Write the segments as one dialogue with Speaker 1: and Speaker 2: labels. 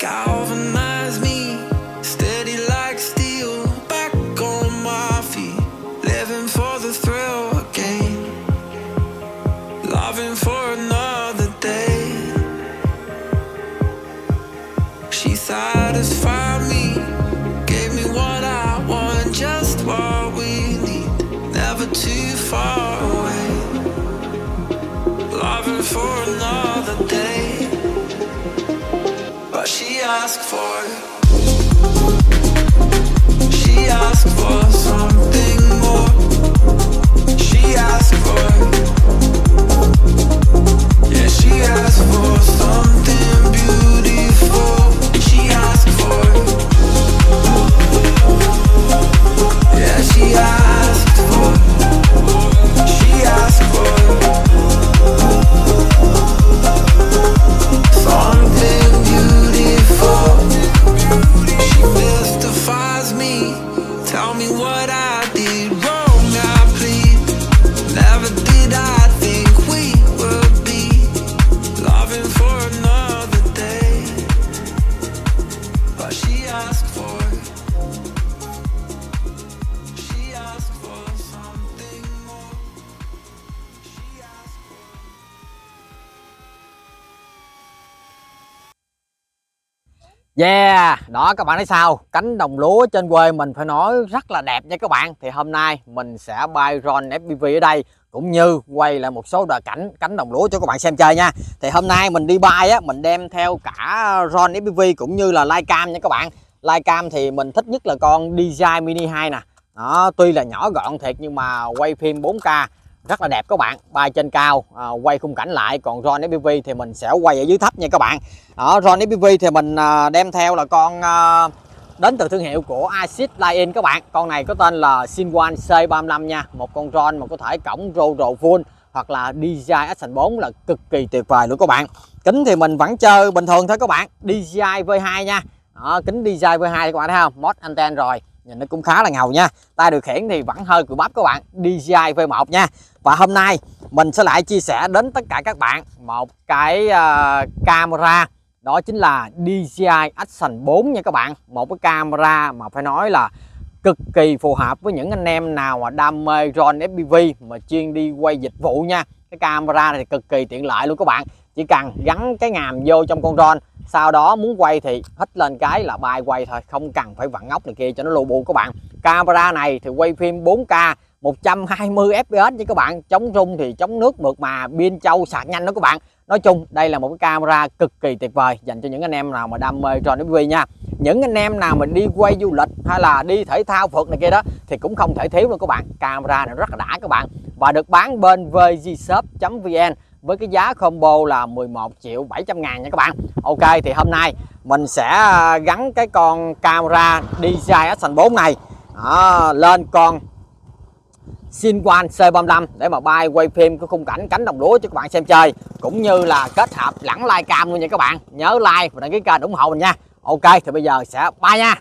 Speaker 1: galvanize me, steady like steel, back on my feet, living for the thrill again, loving for another day. She satisfied me, gave me what I want, just what we need, never too far away, loving for another day. But she asked for something more. She asked for, yeah, she asked for something beautiful. She asked for, yeah, she asked for something beautiful. She mystifies me, tell me what I did wrong, I plead. Never did I think we would be loving for another day. But she asked for something more.
Speaker 2: Yeah, đó các bạn thấy sao? Cánh đồng lúa trên quê mình phải nói rất là đẹp nha các bạn. Thì hôm nay mình sẽ bay drone FPV ở đây, cũng như quay lại một số cánh đồng lúa cho các bạn xem chơi nha. Thì hôm nay mình đi bay á, mình đem theo cả drone FPV cũng như là Livecam nha các bạn. Livecam thì mình thích nhất là con DJI Mini 2 nè. Đó, tuy là nhỏ gọn thiệt nhưng mà quay phim 4K rất là đẹp các bạn, bay trên cao, quay khung cảnh lại. Còn drone FPV thì mình sẽ quay ở dưới thấp nha các bạn. Đó, drone FPV thì mình đem theo là con đến từ thương hiệu của Asus Lion các bạn. Con này có tên là Sinwan C35 nha. Một con drone mà có thể cổng RAW full hoặc là DJI Action 4 là cực kỳ tuyệt vời luôn các bạn. Kính thì mình vẫn chơi bình thường thôi các bạn, DJI V2 nha. Đó, kính DJI V2 các bạn thấy không, mod anten rồi, nhìn nó cũng khá là ngầu nha. Tay điều khiển thì vẫn hơi cùi bắp các bạn, DJI V1 nha. Và hôm nay mình sẽ lại chia sẻ đến tất cả các bạn một cái camera, đó chính là DJI Action 4 nha các bạn. Một cái camera mà phải nói là cực kỳ phù hợp với những anh em nào mà đam mê drone FPV mà chuyên đi quay dịch vụ nha. Cái camera này thì cực kỳ tiện lợi luôn các bạn. Chỉ cần gắn cái ngàm vô trong con drone, sau đó muốn quay thì hít lên cái là bay quay thôi, không cần phải vặn ốc này kia cho nó lu bu các bạn. Camera này thì quay phim 4K 120 fps nha các bạn, chống rung thì chống nước mượt mà, pin trâu sạc nhanh đó các bạn. Nói chung đây là một cái camera cực kỳ tuyệt vời dành cho những anh em nào mà đam mê drone FPV nha. Những anh em nào mà đi quay du lịch hay là đi thể thao phượt này kia đó thì cũng không thể thiếu luôn các bạn. Camera này rất là đã các bạn, và được bán bên vgshop.vn với cái giá combo là 11.700.000 nha các bạn. Ok, thì hôm nay mình sẽ gắn cái con camera DJI Action 4 này lên con Sinwan C35 để mà bay quay phim cái khung cảnh cánh đồng lúa cho các bạn xem chơi, cũng như là kết hợp lẫn Livecam luôn nha các bạn. Nhớ like và đăng ký kênh ủng hộ mình nha. Ok, thì bây giờ sẽ bay nha.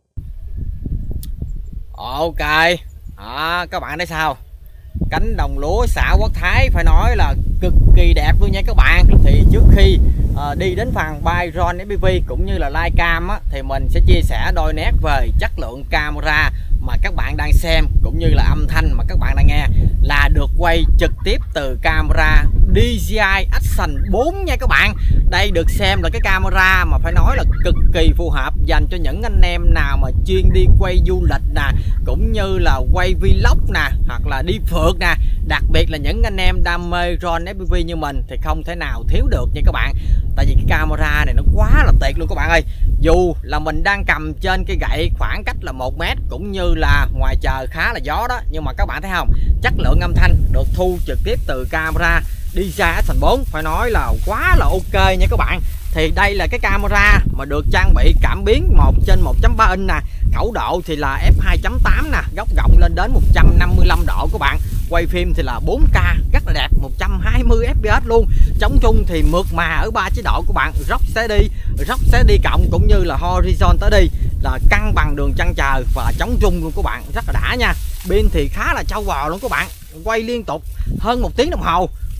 Speaker 2: Ok, các bạn thấy sao? Cánh đồng lúa xã Quốc Thái phải nói là cực kỳ đẹp luôn nha các bạn. Thì trước khi đi đến phần bay drone FPV cũng như là Livecam á, thì mình sẽ chia sẻ đôi nét về chất lượng camera mà các bạn đang xem, cũng như là âm thanh mà các bạn đang nghe là được quay trực tiếp từ camera DJI Action 4 nha các bạn. Đây được xem là cái camera mà phải nói là cực kỳ phù hợp dành cho những anh em nào mà chuyên đi quay du lịch nè, cũng như là quay vlog nè, hoặc là đi phượt nè. Đặc biệt là những anh em đam mê drone FPV như mình thì không thể nào thiếu được nha các bạn. Tại vì cái camera này nó quá là tuyệt luôn các bạn ơi. Dù là mình đang cầm trên cây gậy khoảng cách là 1 mét, cũng như là ngoài trời khá là gió đó, nhưng mà các bạn thấy không, chất lượng âm thanh được thu trực tiếp từ camera DJI Action 4 phải nói là quá là ok nha các bạn. Thì đây là cái camera mà được trang bị cảm biến 1/1.3 inch nè, khẩu độ thì là f2.8 nè, góc rộng lên đến 155 độ các bạn. Quay phim thì là 4K rất là đẹp, 120 fps luôn. Chống rung thì mượt mà ở 3 chế độ các bạn, rock sẽ đi cộng cũng như là horizon tới đi là cân bằng đường chân trời và chống rung luôn các bạn, rất là đã nha. Pin thì khá là trâu bò luôn các bạn, quay liên tục hơn 1 tiếng đồng hồ.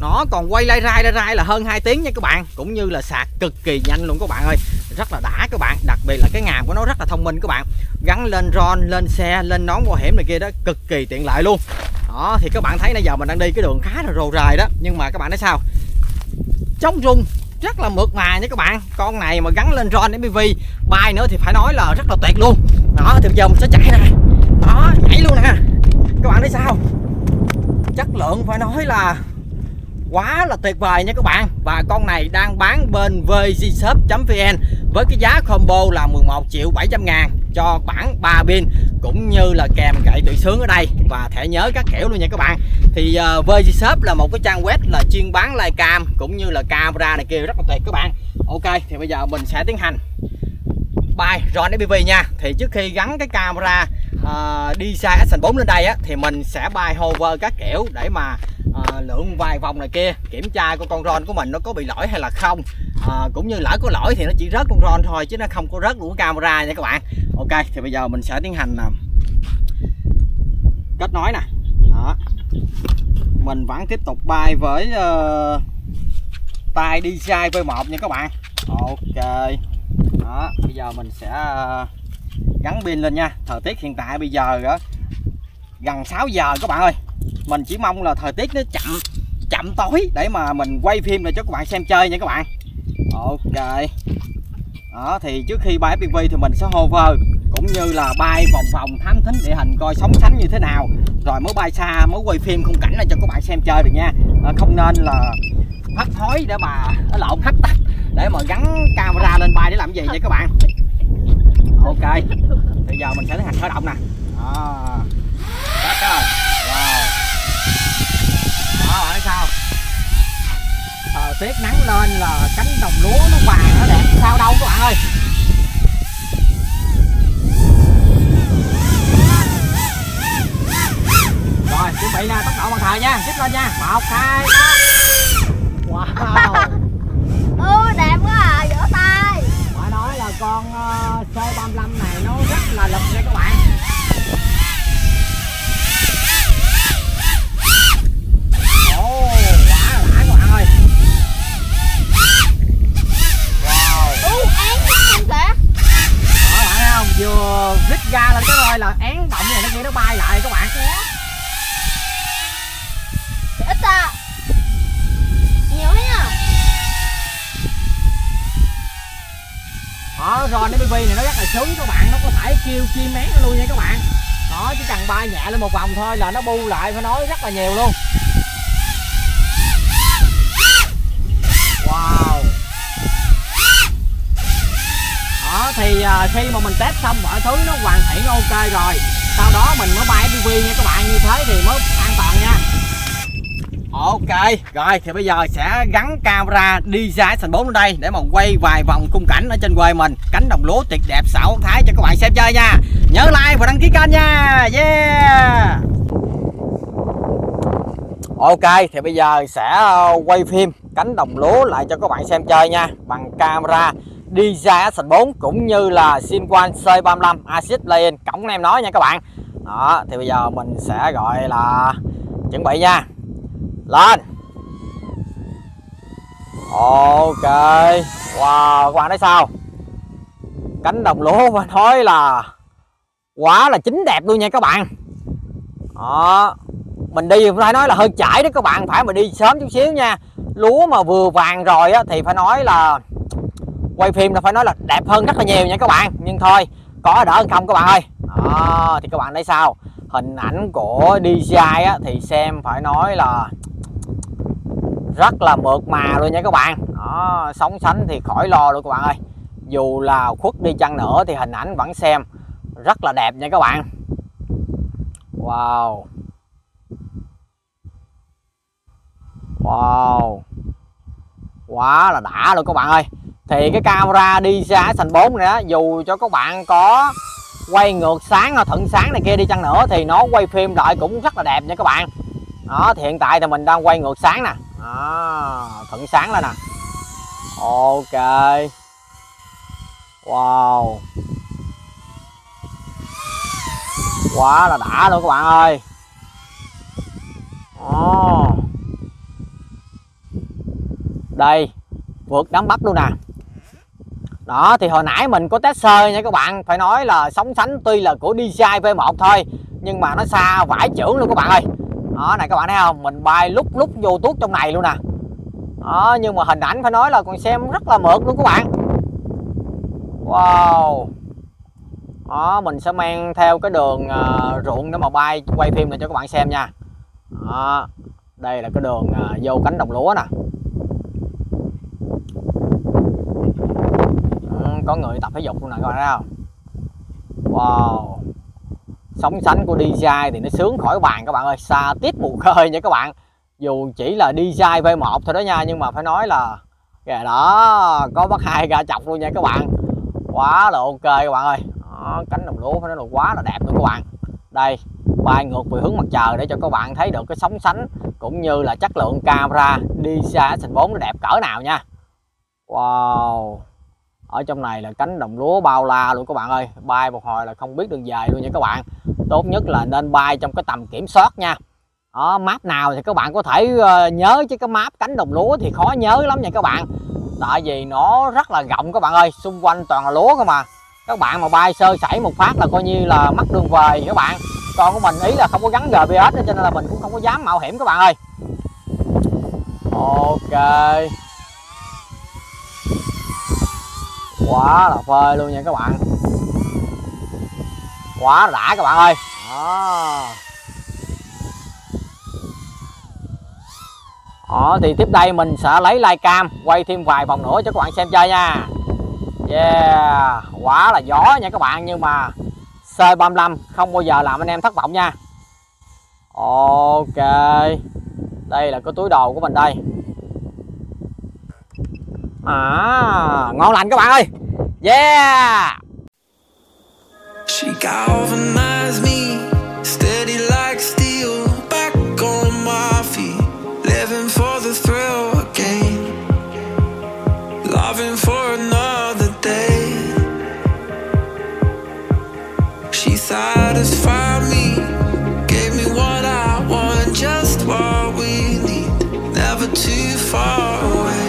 Speaker 2: Nó còn quay lai rai là hơn 2 tiếng nha các bạn, cũng như là sạc cực kỳ nhanh luôn các bạn ơi, rất là đã các bạn. Đặc biệt là cái ngàm của nó rất là thông minh các bạn, gắn lên ron, lên xe, lên nón bảo hiểm này kia đó, cực kỳ tiện lợi luôn. Đó thì các bạn thấy nãy giờ mình đang đi cái đường khá là rồ rài đó, nhưng mà các bạn thấy sao, chống rung rất là mượt mà nha các bạn. Con này mà gắn lên ron MPV bay nữa thì phải nói là rất là tuyệt luôn. Đó thì bây giờ mình sẽ chạy nè, đó nhảy luôn nè, các bạn thấy sao, chất lượng phải nói là quá là tuyệt vời nha các bạn. Và con này đang bán bên vgshop.vn với cái giá combo là 11.700.000 cho bản 3 pin, cũng như là kèm gậy tự sướng ở đây và thẻ nhớ các kiểu luôn nha các bạn. Thì vgshop là một cái trang web là chuyên bán live cam cũng như là camera này kia rất là tuyệt các bạn. Ok thì bây giờ mình sẽ tiến hành bay ron FPV nha. Thì trước khi gắn cái camera DJI Action 4 lên đây á, thì mình sẽ bay hover các kiểu để mà lượn vài vòng này kia, kiểm tra con ron của mình nó có bị lỗi hay là không, cũng như lỡ có lỗi thì nó chỉ rớt con ron thôi chứ nó không có rớt luôn camera nha các bạn. Ok thì bây giờ mình sẽ tiến hành kết nối nè. Đó, mình vẫn tiếp tục bay với tay DJI V1 nha các bạn. Ok đó, bây giờ mình sẽ gắn pin lên nha. Thời tiết hiện tại bây giờ gần 6 giờ các bạn ơi, mình chỉ mong là thời tiết nó chậm tối để mà mình quay phim lại cho các bạn xem chơi nha các bạn. Ok đó, thì trước khi bay FPV thì mình sẽ hover cũng như là bay vòng vòng thám thính địa hình coi sóng sánh như thế nào, rồi mới bay xa mới quay phim khung cảnh này cho các bạn xem chơi được nha. Không nên là hắt hối để mà lộn hắt tắt để mà gắn camera lên bay để làm gì nha các bạn. Ok bây giờ mình sẽ tiến hành khởi động nè. Đó. Wow. Đó bạn thấy sao, thời tiết nắng lên là cánh đồng lúa nó vàng nó đẹp sao đâu các bạn ơi. Rồi chuẩn bị nè, tốc độ bằng thời nha, tiếp lên nha, 1, 2, 3. Wow
Speaker 3: đẹp quá à, vỗ tay.
Speaker 2: phải nói là con C35 này nó rất là lực nha các bạn. Vừa rít ga lên cái thôi là én động này nó kia nó bay lại các bạn.
Speaker 3: Ít à, nhiều thế nhá.
Speaker 2: Đó ron FPV này nó rất là sướng các bạn, nó có thể kêu chim én luôn nha các bạn. Đó chỉ cần bay nhẹ lên một vòng thôi là nó bu lại, phải nói rất là nhiều luôn. Wow. Đó thì khi mà mình test xong mọi thứ nó hoàn thiện ok rồi, sau đó mình mới bay FPV nha các bạn, như thế thì mới an toàn nha. Ok rồi thì bây giờ sẽ gắn camera DJI Action 4 lên đây để mà quay vài vòng khung cảnh ở trên quê mình, cánh đồng lúa tuyệt đẹp xảo thái cho các bạn xem chơi nha. Nhớ like và đăng ký kênh nha. Yeah. Ok thì bây giờ sẽ quay phim cánh đồng lúa lại cho các bạn xem chơi nha, bằng camera DJI Action 4 cũng như là Cinquan C35 Acid Play-in cổng em nói nha các bạn. Đó thì bây giờ mình sẽ gọi là chuẩn bị nha, lên. Ok wow, các bạn thấy sao, cánh đồng lúa mà nói là quá là chính đẹp luôn nha các bạn. Đó mình đi phải nói là hơi chảy đó các bạn, phải mà đi sớm chút xíu nha. Lúa mà vừa vàng rồi á thì phải nói là quay phim là phải nói là đẹp hơn rất là nhiều nha các bạn, nhưng thôi có đỡ hơn không các bạn ơi. Đó thì các bạn thấy sao, hình ảnh của DJI á, thì xem phải nói là rất là mượt mà luôn nha các bạn. Đó, sóng sánh thì khỏi lo luôn các bạn ơi, dù là khuất đi chăng nữa thì hình ảnh vẫn xem rất là đẹp nha các bạn. Wow wow, quá là đã luôn các bạn ơi. Thì cái camera DJI Action 4 này đó, dù cho các bạn có quay ngược sáng hoặc thuận sáng này kia đi chăng nữa thì nó quay phim lại cũng rất là đẹp nha các bạn. Đó thì hiện tại thì mình đang quay ngược sáng nè. Đó, thuận sáng lên nè. Ok wow, quá là đã luôn các bạn ơi. Đây, vượt đám bắp luôn nè. Đó, thì hồi nãy mình có test sơ nha các bạn. Phải nói là sóng sánh tuy là của DJI V1 thôi, nhưng mà nó xa vãi chưởng luôn các bạn ơi. Đó, này các bạn thấy không? Mình bay lúc vô tuốt trong này luôn nè. Đó, nhưng mà hình ảnh phải nói là còn xem rất là mượt luôn các bạn. Wow. Đó, mình sẽ mang theo cái đường ruộng để mà bay quay phim này cho các bạn xem nha. Đó, đây là cái đường vô cánh đồng lúa nè. Có người tập thể dục luôn nè các bạn thấy không? Wow. Sóng sánh của DJI thì nó sướng khỏi bàn các bạn ơi, xa tít mù khơi nha các bạn. Dù chỉ là DJI V1 thôi đó nha, nhưng mà phải nói là kìa đó, có bắt 2 ga chọc luôn nha các bạn. Quá là ok các bạn ơi. Đó, cánh đồng lúa phải nói là quá là đẹp luôn các bạn. Đây, bay ngược về hướng mặt trời để cho các bạn thấy được cái sóng sánh cũng như là chất lượng camera DJI Action 4 nó đẹp cỡ nào nha. Wow. Ở trong này là cánh đồng lúa bao la luôn các bạn ơi, bay một hồi là không biết đường về luôn nha các bạn. Tốt nhất là nên bay trong cái tầm kiểm soát nha. Đó, map nào thì các bạn có thể nhớ, chứ cái map cánh đồng lúa thì khó nhớ lắm nha các bạn. Tại vì nó rất là rộng các bạn ơi, xung quanh toàn là lúa cơ mà. Các bạn mà bay sơ sẩy một phát là coi như là mất đường về các bạn. Con của mình ý là không có gắn GPS cho nên là mình cũng không có dám mạo hiểm các bạn ơi. Ok. Quá là phê luôn nha các bạn. Quá đã các bạn ơi. Đó, thì tiếp đây mình sẽ lấy live cam quay thêm vài vòng nữa cho các bạn xem chơi nha. Yeah, quá là gió nha các bạn, nhưng mà C35 không bao giờ làm anh em thất vọng nha. Ok, đây là cái túi đồ của mình đây. Ngon lành các bạn ơi. Yeah.
Speaker 1: She galvanized me, steady like steel, back on my feet, living for the thrill again, loving for another day. She satisfied me, gave me what I want, just what we need, never too far away,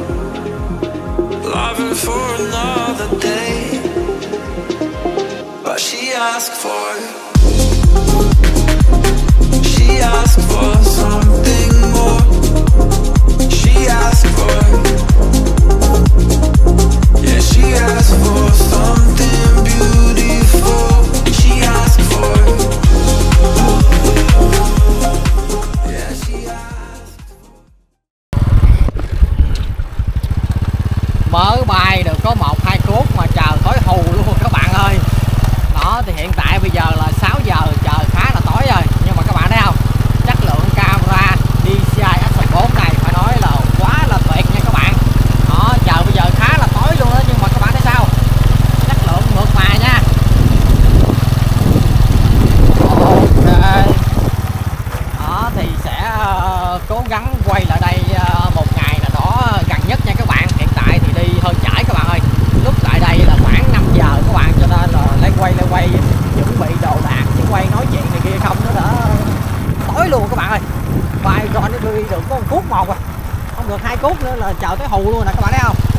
Speaker 1: loving for another day. But she asked for something more. She asked for, yeah, she asked for something beautiful. She asked for, yeah, she asked for.
Speaker 2: Mới bay được có 1-2 phút mà trời tối hù luôn các bạn ơi. Đó, thì hiện tại bây giờ là 6 giờ, trời khá là tối rồi, nhưng mà các bạn thấy không, chất lượng camera DJI Action 4 này phải nói là quá là tuyệt nha các bạn. Đó, trời bây giờ khá là tối luôn đó, nhưng mà các bạn thấy sao, chất lượng mượt mà nha. Ok. Đó, thì sẽ cố gắng quay lại đây một ngày nào đó gần nhất nha các bạn. Hiện tại thì đi hơi trễ các bạn ơi, lúc lại đây là khoảng 5 giờ các bạn, cho nên là lấy quay chuẩn bị đồ đạc chứ quay nói chuyện này kia không nó đã tối luôn các bạn ơi. Bay rồi nó đi được có 1 phút một à, không được 2 phút nữa là chờ tới hù luôn nè các bạn thấy không.